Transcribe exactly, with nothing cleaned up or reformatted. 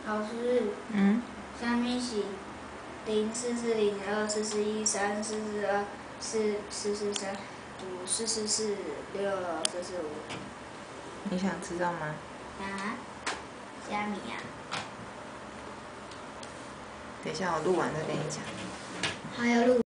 老师， 嗯， 下面是零四四零二四四一三四四二四四四三五四四四六四四五。 你想知道吗？ 啊？虾米啊？ 等一下我录完再跟你讲。 还要录。